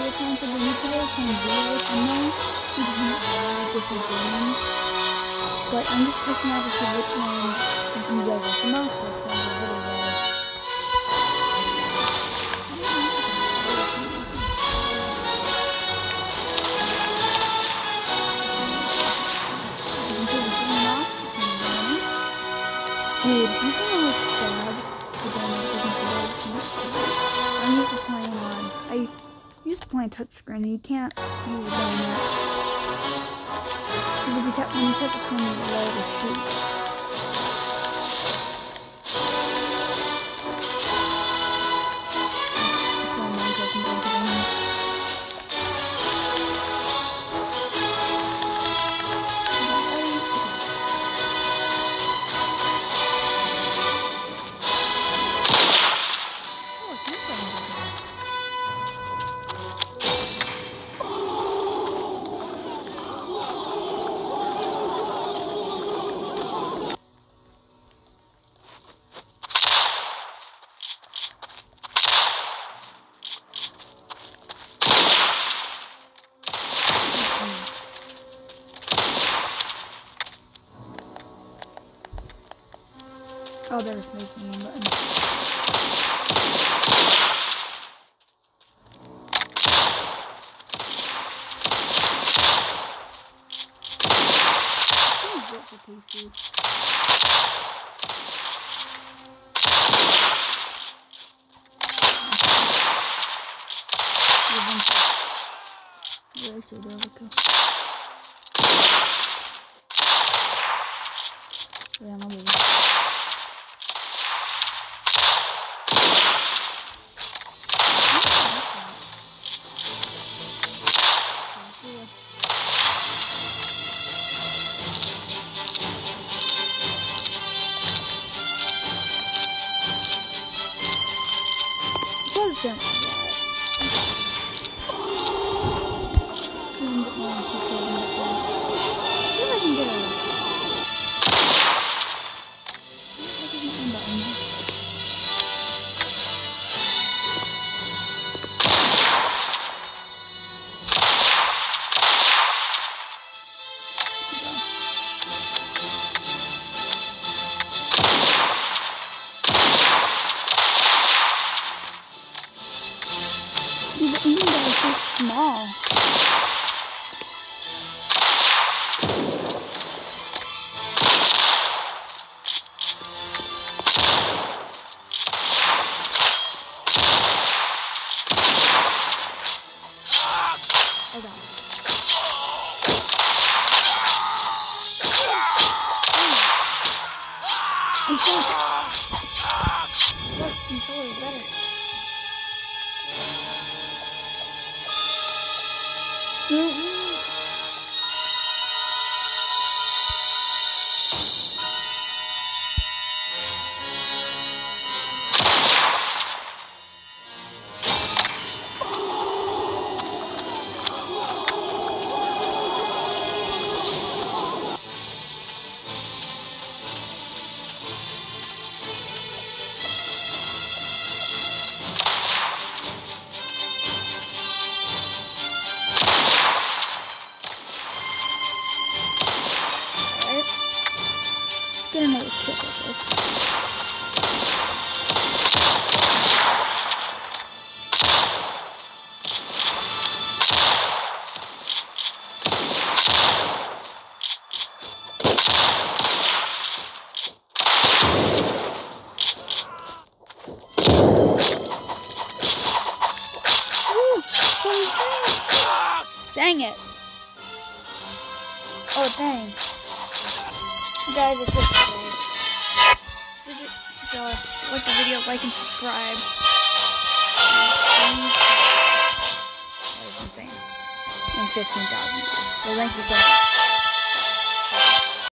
were trying for the YouTuber playing video with Unknown. We can play a lot of different games. But I'm just testing out to see which one you guys like the most. So that's why the video guys. Dude, if you can like stab I'm used to playing on. I used to play on touchscreen and you can't use the bayonet. Because if you tap when you touch the screen you're able to shoot. Oh, there's no game button. Built for PC. Yeah, so there we go. Yeah, I'm moving. Don't do that. Soon get more into killing this one. See if I can get a... See, the aim gun is so small. Oh gosh. I'm sorry. What controller is better? Get another kick at this. Ooh, dang it. Oh, dang. Guys, it's it today. So, like the video, like and subscribe. That is insane. And 15,000. So thank you so much.